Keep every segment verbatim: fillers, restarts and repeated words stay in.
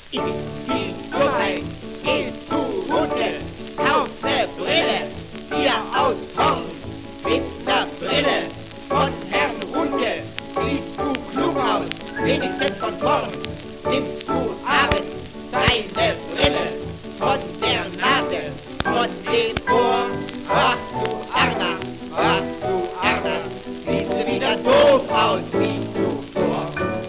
In die Dummheit geht zugrunde. Auf ne Brille, hier aus Horn, mit ner Brille von Herrn Runde. Siehst du klug aus, wenigstens von vorn. Nimmst du abends deine Brille von der Nase, von dem Ohr. Ach du Armer, ach du Armer, siehst du wieder doof aus wie zuvor.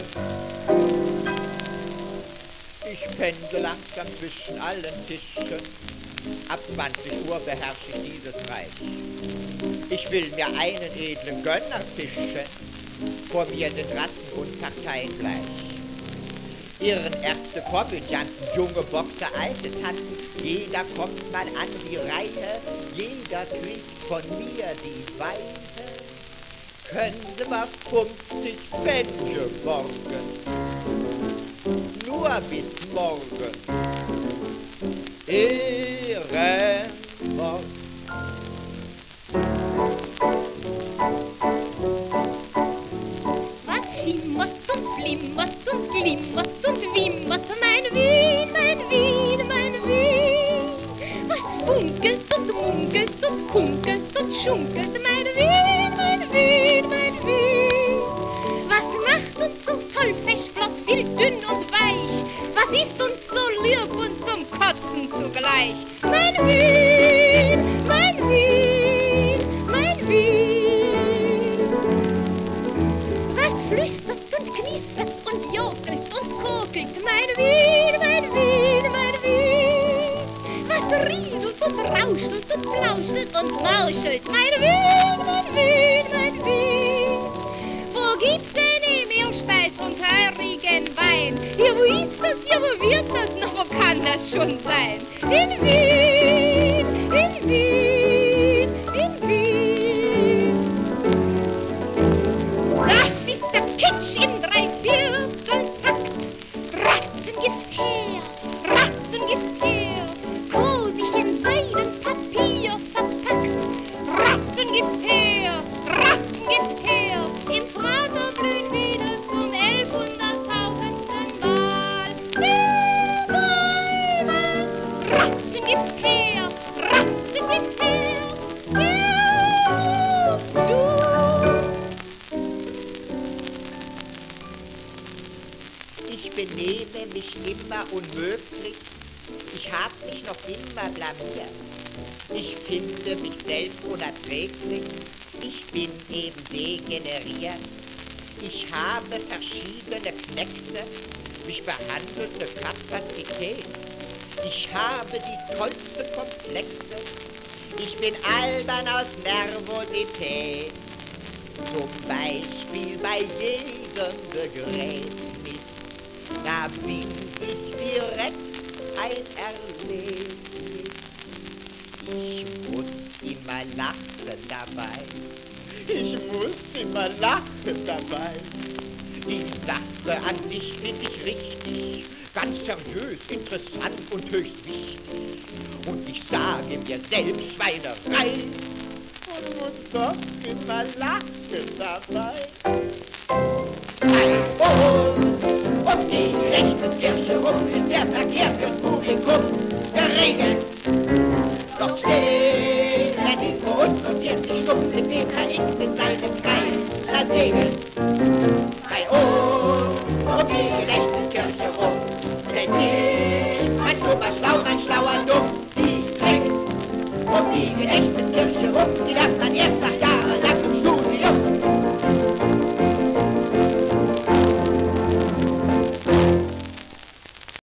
Ich pendel langsam zwischen allen Tischen. Ab zwanzig Uhr beherrsche ich dieses Reich. Ich will mir einen edlen Gönner fischen, vor mir sind Ratten und Parteien gleich. Irren Ärzte, Komödianten, junge Boxer, alte Tanten, jeder kommt mal an die Reihe, jeder kriegt von mir die Weite. Können Sie mal fünfzig Pfennige borgen, nur bis morgen. Ehrenwort. Was schimmert und flimmert und glimmert und wimmert, mein Wien, mein Wien, mein Wien. Was funkelt und munkelt und kunkelt und schunkelt, mein Wien, mein Wien, mein Wien. Was macht uns so toll, fesch, flott, wild, dünn und weich? Was ist uns so lieb und zum Kotzen zugleich? Mein Wien, mein Wien, mein Wien. Was flüstert und knistert und jokelt und kokelt, mein Wien, mein Wien, mein Wien. Was riedelt und rauschelt und plauschelt und mauschelt, mein Wien, mein Wien, mein Wien. Wo gibt's denn eh Mehlspeis und heurigen Wein? Ja, wo ist das, ja, wo wird das, na, wo kann das schon sein? In Wien, in Wien, in Wien. Das ist der Pitch im Dreivierteltakt. Ratten gibt's her, Ratten gibt's her, rosig in Seidenpapier verpackt. Ratten gibt's her, Ratten gibt's her, im Prater blühen wieder zum elfhunderttausendsten Mal. Der Bäume, Ratten gibt's her, Ratten gibt's her, der du. Ich benehme mich immer unmöglich, ich hab mich noch immer blamiert. Ich finde mich selbst unerträglich, ich bin eben degeneriert. Ich habe verschiedene Knäckse, mich behandelte Kapazität. Ich habe die tollsten Komplexe, ich bin albern aus Nervosität. Zum Beispiel bei jedem Begräbnis, da bin ich direkt ein Erlebnis. Ich muss immer lachen dabei, ich muss immer lachen dabei. Die Sache an sich finde ich richtig, ganz seriös, interessant und höchst wichtig. Und ich sage mir selbst Schweinerei und muss doch immer lachen dabei. Ein Boot um die Rechtskirche rum ist der Verkehr fürs Publikum geregelt. Doch stehen die vor uns und vierzig Stunden den K X in seinem Kreis segeln. Bei uns um die Rechtskirche rum, denn nicht man dummer schlau, man schlauer dumm, die drängt um die Rechtskirche rum, die